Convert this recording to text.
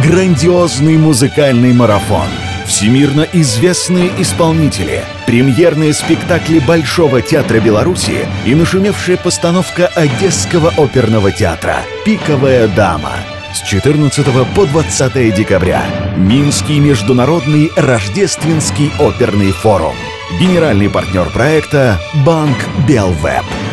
Грандиозный музыкальный марафон. Всемирно известные исполнители, премьерные спектакли Большого театра Беларуси и нашумевшая постановка Одесского оперного театра «Пиковая дама». С 14 по 20 декабря. Минский международный рождественский оперный форум. Генеральный партнер проекта — Банк Белвеб.